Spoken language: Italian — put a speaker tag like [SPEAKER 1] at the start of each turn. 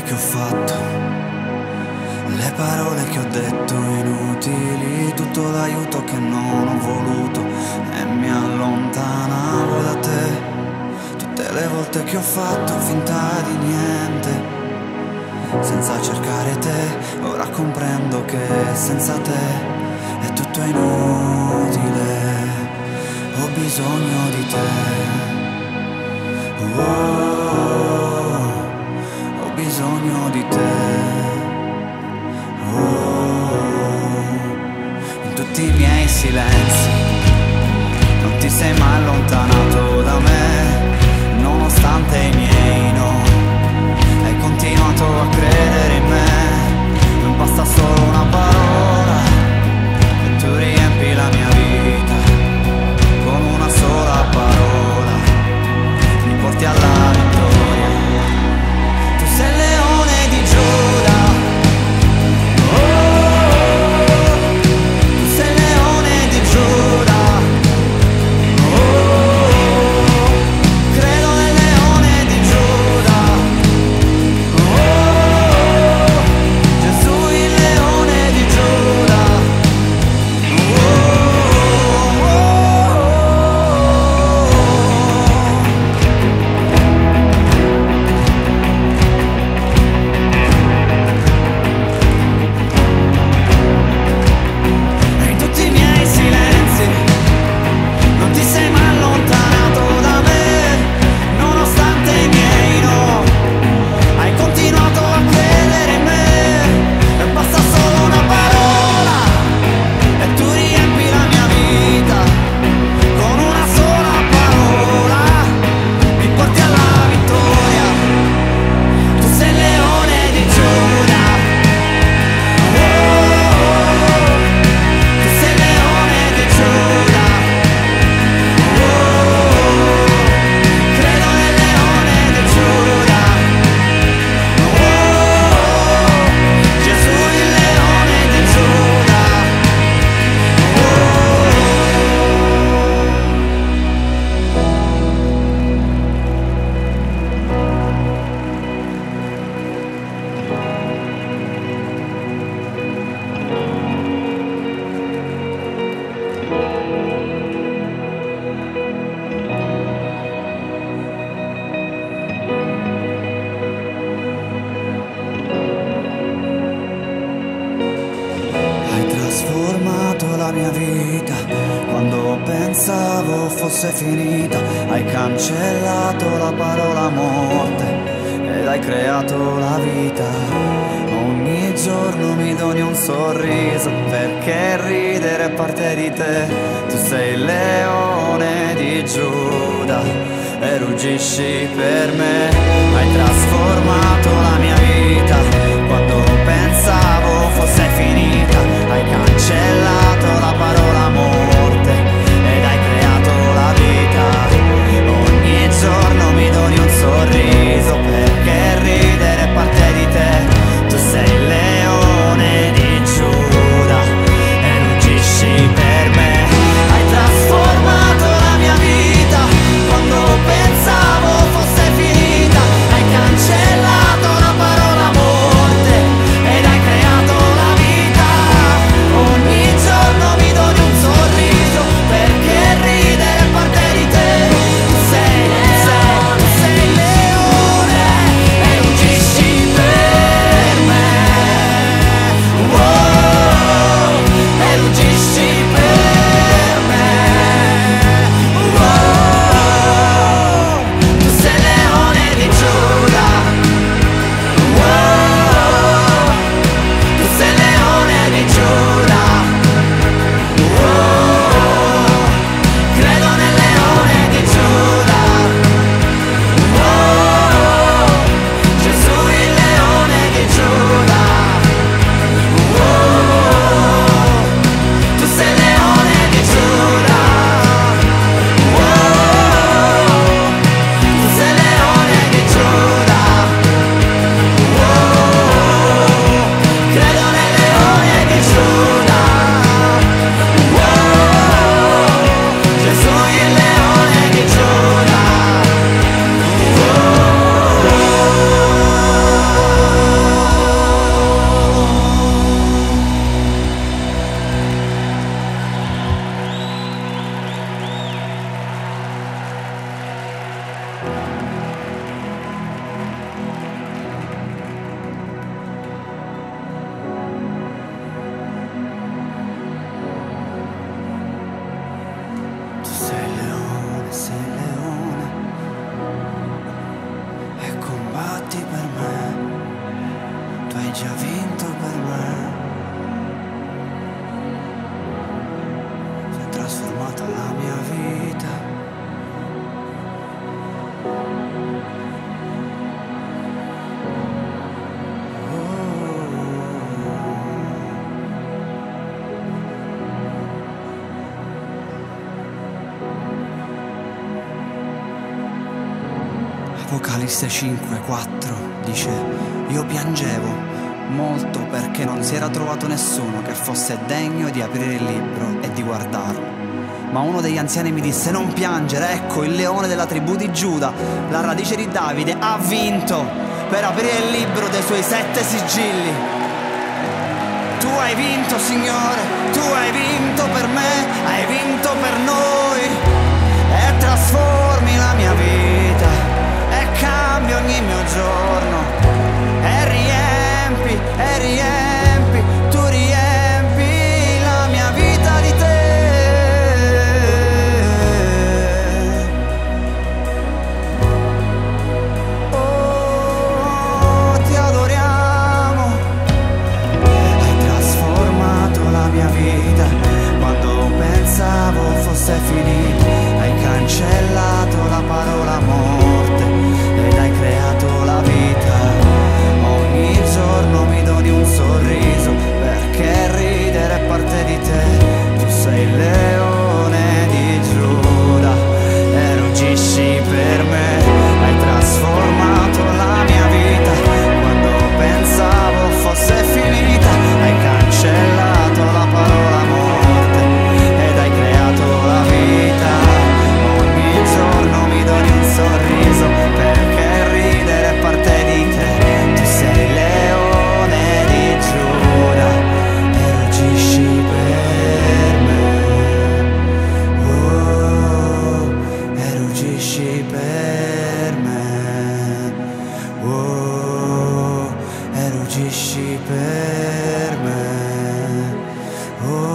[SPEAKER 1] che ho fatto, le parole che ho detto inutili, tutto l'aiuto che non ho voluto e mi allontanavo da te. Tutte le volte che ho fatto finta di niente, senza cercare te, ora comprendo che senza te è tutto inutile. Ho bisogno di te. Ho bisogno di te. In tutti i miei silenzi non ti sei mai allontanato da me, nonostante i miei no. Hai continuato a credere in me, non basta solo una parola e tu riempi la mia vita con una sola parola, mi porti alla vittoria. Tu sei il leone di Giuda, oh, tu sei il leone di Giuda, oh, credo nel leone di Giuda, oh, Gesù il leone di Giuda, in tutti i miei silenzi non ti sei mai allontanato da me, nonostante i miei no. Hai continuato a credere in me e basta solo una parola e tu riempi la mia vita con una sola parola, mi porti alla vittoria. Tu sei il leone di Giuda, oh, tu sei il leone di Giuda, oh, credo nel leone di Giuda, oh, Gesù il leone di Giuda, hai trasformato la mia vita quando pensavo fosse finita, hai cancellato la parola morte ed hai creato la vita. Ogni giorno mi doni un sorriso perché ridere è parte di te. Tu sei il leone di Giuda e ruggisci per me. Hai trasformato la mia vita quando pensavo fosse finita, hai cancellato la parola morte ed hai creato la vita. Ogni giorno mi doni un sorriso perché ridere è parte di te. Tu sei il leone di Giuda e ruggisci per me. Hai trasformato la mia vita quando pensavo fosse finita, hai cancellato la parola morte ed hai creato la vita. Ogni combatti per me, tu hai già vinto per me. Sei trasformata la mia vita. Apocalisse 5:4 dice: io piangevo molto perché non si era trovato nessuno che fosse degno di aprire il libro e di guardarlo. Ma uno degli anziani mi disse: non piangere, ecco il leone della tribù di Giuda, la radice di Davide, ha vinto per aprire il libro dei suoi 7 sigilli. Tu hai vinto, Signore, tu hai vinto per me, hai vinto per noi, e trasformi la mia vita, cambi ogni mio giorno, e riempi, tu riempi la mia vita di te. Oh, ti adoriamo, hai trasformato la mia vita, quando pensavo fosse finita, hai cancellato la parola morte ed hai creato la vita. Ogni giorno mi doni un sorriso, perché ridere è parte di te. Tu sei il leone di Giuda e ruggisci per me. Hai trasformato la mia vita, quando pensavo fosse finita, hai cancellato la parola morte ed hai creato la vita. Ogni giorno mi doni un sorriso, perché ridere è parte di te. Tu sei il leone di Giuda e ruggisci per me. Oh, e ruggisci per me. Oh, e ruggisci per me. Oh.